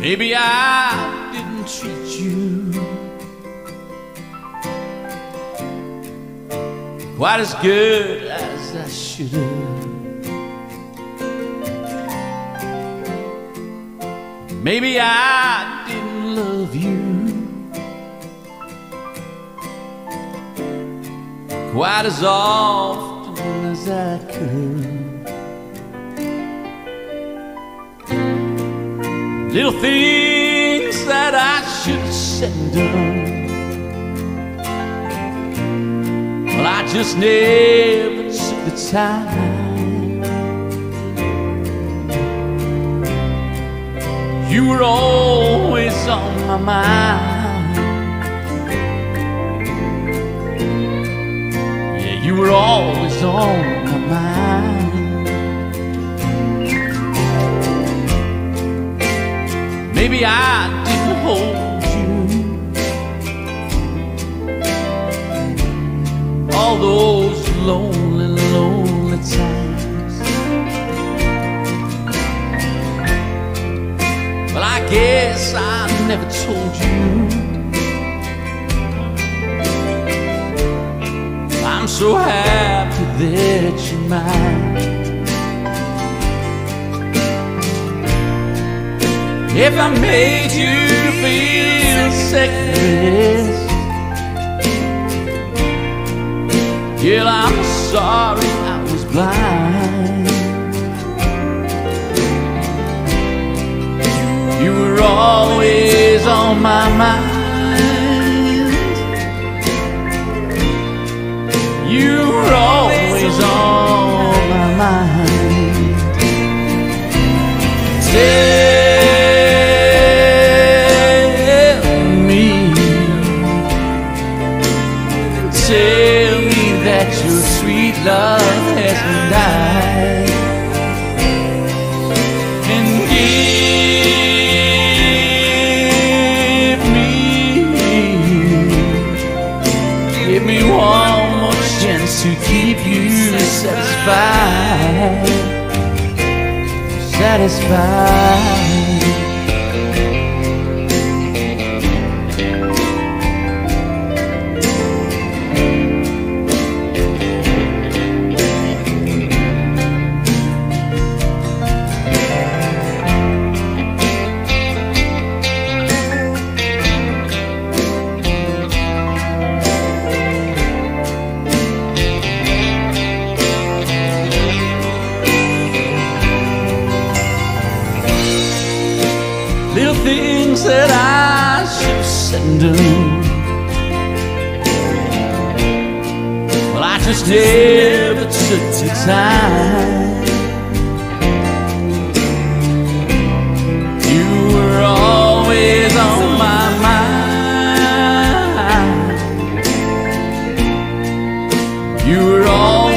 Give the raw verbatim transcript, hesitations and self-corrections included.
Maybe I didn't treat you quite as good as I should have. Maybe I didn't love you quite as often as I could. Little things that I should have said and done, well, I just never took the time. You were always on my mind. Yeah, you were always on my mind. Maybe I didn't hold you all those lonely, lonely times. Well, I guess I never told you I'm so happy that you're mine. If I made you feel second-best, yeah, I'm sorry I was blind. You were always on my mind. You were always on my mind. Tell Tell me that your sweet love has been died, and give me, give me one more chance to keep you satisfied, satisfied. Little things that I should have said and done, well, I just never took the time. You were always on my mind. You were always